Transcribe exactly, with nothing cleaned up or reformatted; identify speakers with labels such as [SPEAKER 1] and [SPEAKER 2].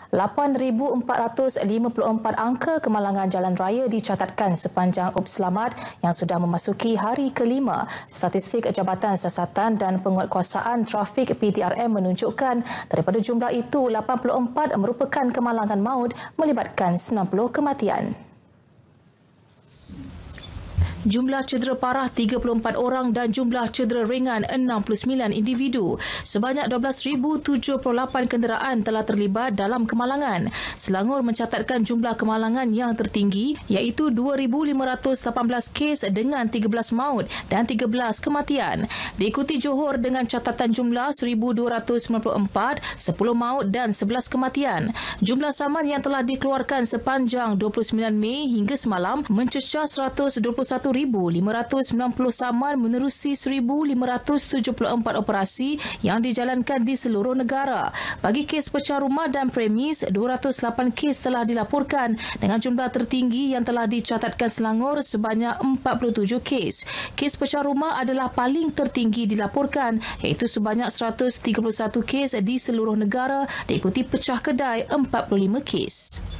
[SPEAKER 1] lapan ribu empat ratus lima puluh empat angka kemalangan jalan raya dicatatkan sepanjang U P Selamat yang sudah memasuki hari kelima. Statistik Jabatan Siasatan dan Penguatkuasaan Trafik P D R M menunjukkan daripada jumlah itu, lapan puluh empat merupakan kemalangan maut melibatkan sembilan puluh kematian. Jumlah cedera parah tiga puluh empat orang dan jumlah cedera ringan enam puluh sembilan individu. Sebanyak dua belas ribu tujuh puluh lapan kenderaan telah terlibat dalam kemalangan. Selangor mencatatkan jumlah kemalangan yang tertinggi iaitu dua ribu lima ratus lapan belas kes dengan tiga belas maut dan tiga belas kematian. Diikuti Johor dengan catatan jumlah seribu dua ratus sembilan puluh empat, sepuluh maut dan sebelas kematian. Jumlah saman yang telah dikeluarkan sepanjang dua puluh sembilan Mei hingga semalam mencecah seratus dua puluh satu ribu lima ratus sembilan puluh saman menerusi seribu lima ratus tujuh puluh empat operasi yang dijalankan di seluruh negara. Bagi kes pecah rumah dan premis, dua ratus lapan kes telah dilaporkan dengan jumlah tertinggi yang telah dicatatkan Selangor sebanyak empat puluh tujuh kes. Kes pecah rumah adalah paling tertinggi dilaporkan iaitu sebanyak seratus tiga puluh satu kes di seluruh negara, diikuti pecah kedai empat puluh lima kes.